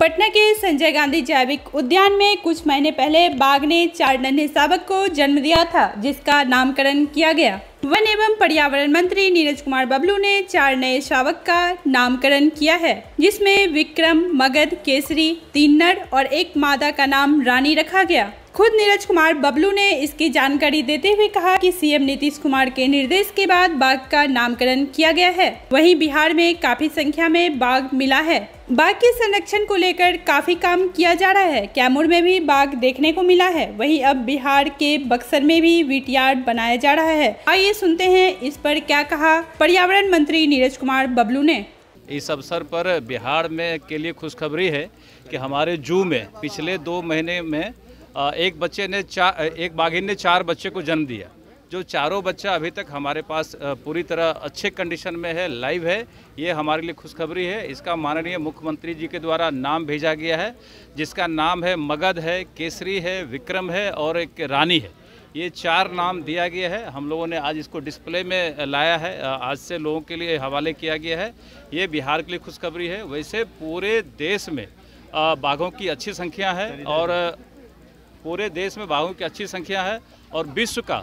पटना के संजय गांधी जैविक उद्यान में कुछ महीने पहले बाघ ने 4 नन्हे शावक को जन्म दिया था, जिसका नामकरण किया गया। वन एवं पर्यावरण मंत्री नीरज कुमार बबलू ने 4 नए शावक का नामकरण किया है, जिसमें विक्रम, मगध, केसरी, 3 नर और 1 मादा का नाम रानी रखा गया। खुद नीरज कुमार बबलू ने इसकी जानकारी देते हुए कहा कि सीएम नीतीश कुमार के निर्देश के बाद बाघ का नामकरण किया गया है। वहीं बिहार में काफी संख्या में बाघ मिला है। बाघ के संरक्षण को लेकर काफी काम किया जा रहा है। कैमूर में भी बाघ देखने को मिला है। वहीं अब बिहार के बक्सर में भी वीटयार्ड बनाया जा रहा है। आइए सुनते हैं इस पर क्या कहा पर्यावरण मंत्री नीरज कुमार बबलू ने। इस अवसर पर बिहार में के लिए खुशखबरी है कि हमारे जू में पिछले 2 महीने में एक बाघिन ने 4 बच्चे को जन्म दिया। जो चारों बच्चा अभी तक हमारे पास पूरी तरह अच्छे कंडीशन में है, लाइव है। ये हमारे लिए खुशखबरी है। इसका माननीय मुख्यमंत्री जी के द्वारा नाम भेजा गया है, जिसका नाम है मगध है, केसरी है, विक्रम है और एक रानी है। ये 4 नाम दिया गया है। हम लोगों ने आज इसको डिस्प्ले में लाया है, आज से लोगों के लिए हवाले किया गया है। ये बिहार के लिए खुशखबरी है। वैसे पूरे देश में बाघों की अच्छी संख्या है और पूरे देश में बाघों की अच्छी संख्या है और विश्व का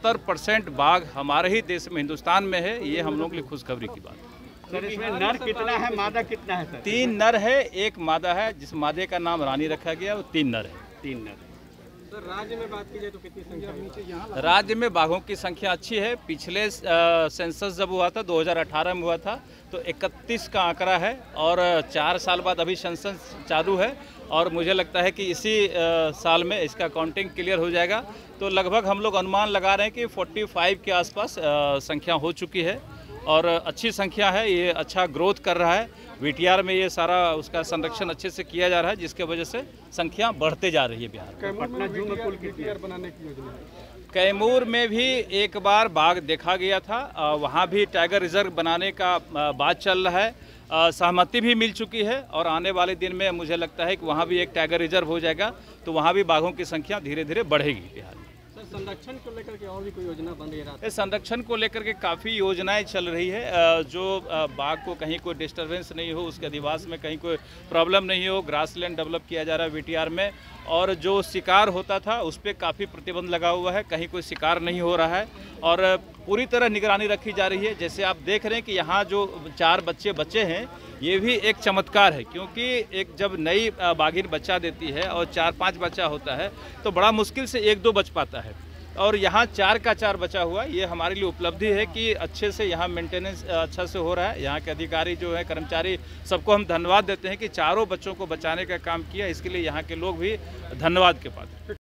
70% बाघ हमारे ही देश में, हिंदुस्तान में है। ये हम लोगों के लिए खुशखबरी की बात है। सर, इसमें नर कितना है, मादा कितना है सर? 3 नर है, 1 मादा है, जिस मादे का नाम रानी रखा गया। वो 3 नर है। 3 नर। सर, राज्य में बात की जाए तो कितनी संख्या है? राज्य में बाघों की संख्या अच्छी है। पिछले सेंसस जब हुआ था 2018 में हुआ था तो 31 का आंकड़ा है और 4 साल बाद अभी सेंसस चालू है और मुझे लगता है कि इसी साल में इसका काउंटिंग क्लियर हो जाएगा। तो लगभग हम लोग अनुमान लगा रहे हैं कि 45 के आसपास संख्या हो चुकी है और अच्छी संख्या है। ये अच्छा ग्रोथ कर रहा है। वीटीआर में ये सारा उसका संरक्षण अच्छे से किया जा रहा है, जिसके वजह से संख्या बढ़ते जा रही है बिहार में। पटना जू में कुल कितनी बनाने की योजना है? कैमूर में भी एक बार बाघ देखा गया था। वहाँ भी टाइगर रिजर्व बनाने का बात चल रहा है। सहमति भी मिल चुकी है और आने वाले दिन में मुझे लगता है कि वहाँ भी एक टाइगर रिजर्व हो जाएगा, तो वहाँ भी बाघों की संख्या धीरे धीरे बढ़ेगी बिहार में। संरक्षण को लेकर के और भी कोई योजना बन रही है? संरक्षण को लेकर के काफ़ी योजनाएं चल रही है। जो बाघ को कहीं कोई डिस्टर्बेंस नहीं हो, उसके अधिवास में कहीं कोई प्रॉब्लम नहीं हो, ग्रासलैंड डेवलप किया जा रहा है वीटीआर में। और जो शिकार होता था उस पर काफ़ी प्रतिबंध लगा हुआ है, कहीं कोई शिकार नहीं हो रहा है और पूरी तरह निगरानी रखी जा रही है। जैसे आप देख रहे हैं कि यहाँ जो 4 बच्चे हैं, ये भी एक चमत्कार है, क्योंकि एक जब नई बाघिन बच्चा देती है और 4-5 बच्चा होता है तो बड़ा मुश्किल से 1-2 बच पाता है और यहाँ 4 का 4 बचा हुआ। ये हमारे लिए उपलब्धि है कि अच्छे से यहाँ मेंटेनेंस अच्छा से हो रहा है। यहाँ के अधिकारी जो है, कर्मचारी, सबको हम धन्यवाद देते हैं कि चारों बच्चों को बचाने का काम किया। इसके लिए यहाँ के लोग भी धन्यवाद के पात्र हैं।